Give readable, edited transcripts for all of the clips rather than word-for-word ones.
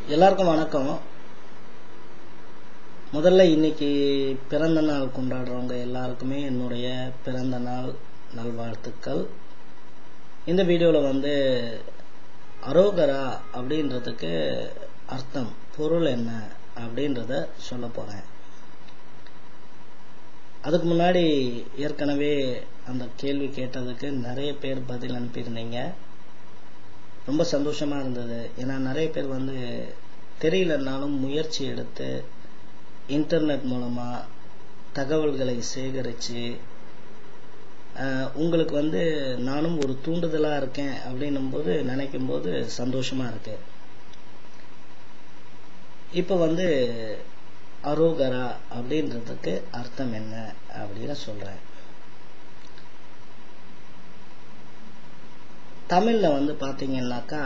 எல்லாருக்கும் வணக்கம். முதல்ல இன்னைக்கு பிறந்த நாள் கொண்டாடுறவங்க எல்லாருக்குமே என்னுடைய பிறந்த நாள் நல்வாழ்த்துக்கள். இந்த வீடியோவில் அரோகரா அப்படின்றதுக்கு அர்த்தம், பொருள் என்ன அப்படின்றத சொல்ல போகிறேன். அதுக்கு முன்னாடி ஏற்கனவே அந்த கேள்வி கேட்டதுக்கு நிறைய பேர் பதில் அனுப்பியிருந்தீங்க. ரொம்ப சந்தோஷமாக இருந்தது. ஏன்னா நிறைய பேர் தெரியலனாலும் முயற்சி எடுத்து இன்டர்நெட் மூலமாக தகவல்களை சேகரித்து உங்களுக்கு நானும் ஒரு தூண்டுதலாக இருக்கேன் அப்படின்னும் போது நினைக்கும் போது சந்தோஷமாக இருக்கு. இப்போ அரோகரா அப்படின்றதுக்கு அர்த்தம் என்ன அப்படின்னு சொல்கிறேன். தமிழ்ல பார்த்தீங்கன்னாக்கா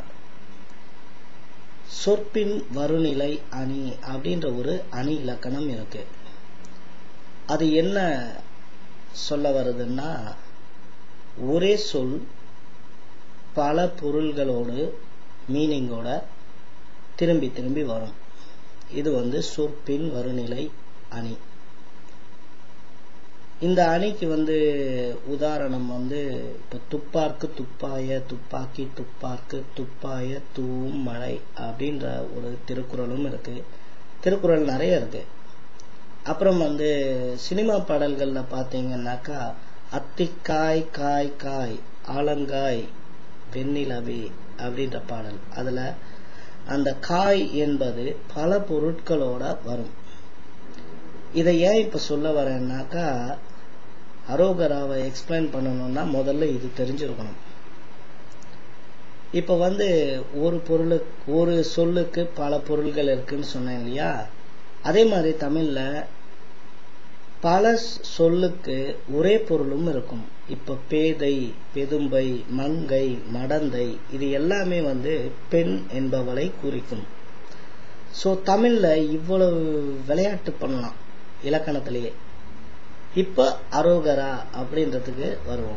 சொற்பின் வருநிலை அணி அப்படின்ற ஒரு அணி இலக்கணம் இருக்கு. அது என்ன சொல்ல வருதுன்னா, ஒரே சொல் பல பொருள்களோடு மீனிங்கோட திரும்பி திரும்பி வரும். இது சொற்பின் வருநிலை அணி. இந்த அணிக்கு உதாரணம் இப்போ துப்பார்க்கு துப்பாய, துப்பாக்கி துப்பார்க்கு, துப்பாய தூவும் மழை அப்படின்ற ஒரு திருக்குறளும் இருக்கு. திருக்குறள் நிறைய இருக்கு. அப்புறம் சினிமா பாடல்கள்ல பார்த்தீங்கன்னாக்கா அத்திக்காய் காய் காய் ஆலங்காய் வெண்ணிலவே அப்படின்ற பாடல். அதுல அந்த காய் என்பது பல பொருட்களோட வரும். இதை ஏன் இப்ப சொல்ல வரேன்னாக்கா, அரோகராவை எக்ஸ்பிளைன் பண்ணணும்னா முதல்ல இது தெரிஞ்சிருக்கணும். இப்ப ஒரு சொல்லுக்கு பல பொருள்கள் இருக்குன்னு சொன்னேன் இல்லையா? அதே மாதிரி தமிழ்ல பல சொல்லுக்கு ஒரே பொருளும் இருக்கும். இப்ப பேதை, பெதும்பை, மங்கை, மடந்தை இது எல்லாமே பெண் என்பவளை குறிக்கும். சோ தமிழ்ல இவ்வளவு விளையாட்டு பண்ணலாம் இலக்கணத்திலேயே. இப்ப அரோகரா அப்படின்றதுக்கு வருவோம்.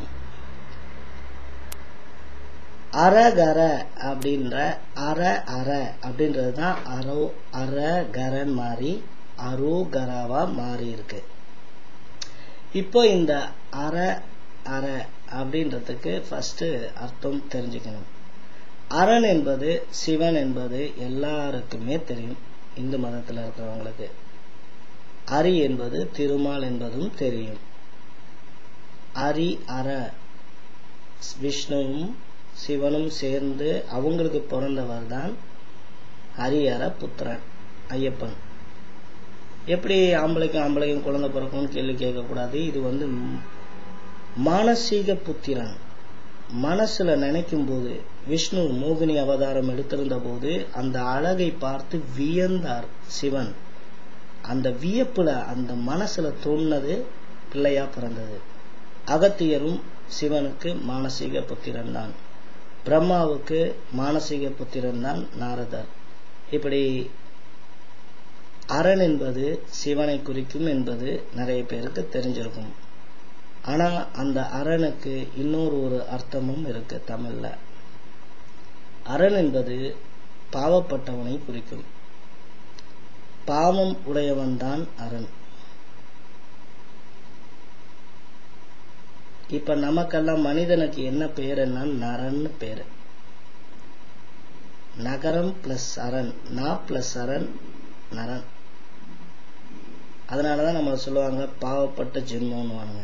அரகர அப்படின்ற அர அப்படின்றதுதான் அரகரன் மாறி அரோகராவா மாறி இருக்கு. இப்போ இந்த அர அப்படின்றதுக்கு ஃபர்ஸ்ட் அர்த்தம் தெரிஞ்சுக்கணும். அரண் என்பது சிவன் என்பது எல்லாருக்குமே தெரியும், இந்து மதத்துல இருக்கிறவங்களுக்கு. அரி என்பது திருமால் என்பதும் தெரியும். அரி அர விஷ்ணுவும் சிவனும் சேர்ந்து அவங்களுக்கு பிறந்தவர் தான் ஹரிஹர புத்திரன் ஐயப்பன். எப்படி ஆம்பளைக்கும் குழந்தை பிறக்கும்னு கேள்வி கேட்க கூடாது. இது மானசீக புத்திரன். மனசுல நினைக்கும் போது விஷ்ணு மோகினி அவதாரம் எடுத்திருந்த போது அந்த அழகை பார்த்து வியந்தார் சிவன். அந்த வியப்புல அந்த மனசுல தோணுனது பிள்ளையா பிறந்தது. அகத்தியரும் சிவனுக்கு மானசீக புத்திரன் தான். பிரம்மாவுக்கு மானசீக புத்திரன் தான் நாரதர். இப்படி அரண் என்பது சிவனை குறிக்கும் என்பது நிறைய பேருக்கு தெரிஞ்சிருக்கும். ஆனா அந்த அரணுக்கு இன்னொரு அர்த்தமும் இருக்கு தமிழ்ல. அரண் என்பது பாவப்பட்டவனை குறிக்கும். பாவம் உடையவன் தான் அரண். இப்ப நமக்கெல்லாம் மனிதனுக்கு என்ன பேர் என்ன? நரன்னு பேரு. நகரம் பிளஸ் அரண், நா பிளஸ் அரண் நரன். அதனாலதான் நம்ம சொல்லுவாங்க பாவப்பட்ட ஜென்மம்னுவாங்க.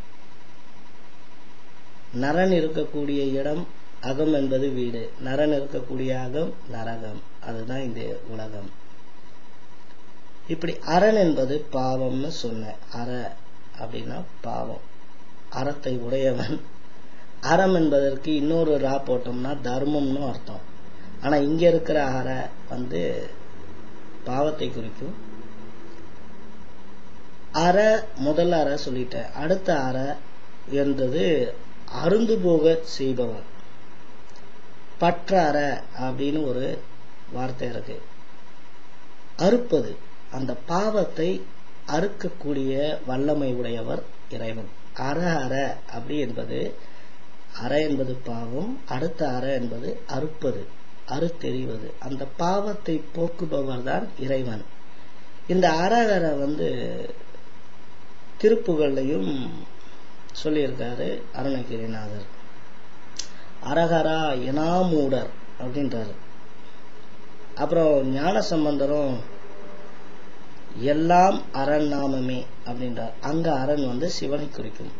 நரன் இருக்கக்கூடிய இடம் அகம் என்பது வீடு, நரன் இருக்கக்கூடிய அகம் நரகம். அதுதான் இந்த உலகம். இப்படி அரண் என்பது பாவம்னு சொன்ன. அற அப்படின்னா பாவம், அறத்தை உடையவன். அறம் என்பதற்கு இன்னொரு ரா போட்டோம்னா தர்மம்னு அர்த்தம். ஆனா இங்க இருக்கிற அற பாவத்தை குறிக்கும். அற முதல்ல அற சொல்லிட்டேன். அடுத்த அற என்பது அருந்து போக செய்பவன். பற்ற அற அப்படின்னு ஒரு வார்த்தை இருக்கு. அறுப்பது, அந்த பாவத்தை அறுக்கக்கூடிய வல்லமை உடையவர் இறைவன். அற அப்படி என்பது, அற என்பது பாவம், அடுத்த அற என்பது அறுப்பது. அறுத்தெறிவது, அந்த பாவத்தை போக்குபவர் தான் இறைவன். இந்த அரகர திருப்புகள்லையும் சொல்லியிருக்காரு அருணகிரிநாதர். அரகரா எனாமூடர் அப்படின்றாரு. அப்புறம் ஞான சம்பந்தரும் எல்லாம் அரண் நாமமே அப்படின்றார். அங்க அரண் சிவனை குறிக்கும்.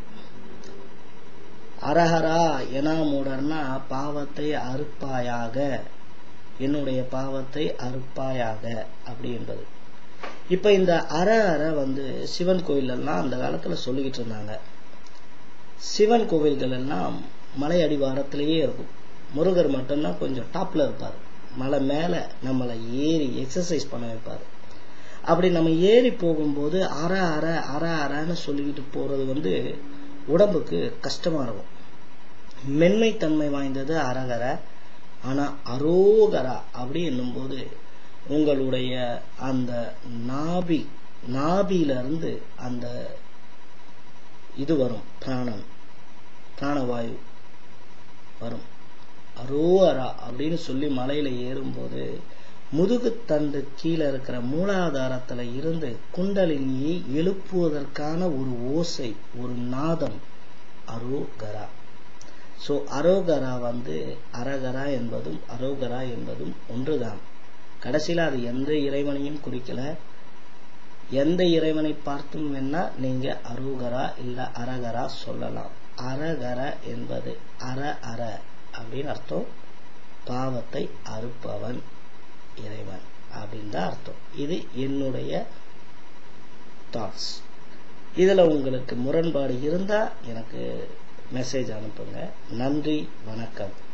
அரஹரா எனாமூடர்னா பாவத்தை அறுப்பாயாக, என்னுடைய பாவத்தை அறுப்பாயாக அப்படி என்பது. இப்ப இந்த அரஹர சிவன் கோயில் எல்லாம் அந்த காலத்துல சொல்லிக்கிட்டு இருந்தாங்க. சிவன் கோவில்கள் எல்லாம் மலை அடிவாரத்திலேயே இருக்கும். முருகர் மட்டும்தான் கொஞ்சம் டாப்ல இருப்பார், மலை மேல நம்மளை ஏறி எக்ஸசைஸ் பண்ண வைப்பாரு. அப்படி நம்ம ஏறி போகும்போது அற அற அற அறன்னு சொல்லிக்கிட்டு போறது உடம்புக்கு கஷ்டமா இருக்கும். மென்மைத்தன்மை வாய்ந்தது அரகர. ஆனா அரோகரா அப்படி என்னும்போது உங்களுடைய அந்த நாபியில இருந்து அந்த இது வரும், பிராணவாயு வரும். அரோகரா அப்படின்னு சொல்லி மலையில ஏறும்போது முதுகுத்தண்டு கீழே இருக்கிற மூலாதாரத்துல இருந்து குண்டலினியை எழுப்புவதற்கான ஒரு ஓசை, ஒரு நாதம் அரோகரா. சோ அரோகரா அரகரா என்பதும் அரோகரா என்பதும் ஒன்றுதான். கடைசியில அது எந்த இறைவனையும் குறிக்கல. எந்த இறைவனை பார்த்தும் வேணா நீங்க அரோகரா இல்ல அரகரா சொல்லலாம். அரகர என்பது அற அற அப்படின்னு அர்த்தம். பாவத்தை அறுப்பவன் இறைவன் அப்படின்னு தான் அர்த்தம். இது என்னுடைய தாட்ஸ். இதுல உங்களுக்கு முரண்பாடு இருந்தா எனக்கு மெசேஜ் அனுப்புங்க. நன்றி, வணக்கம்.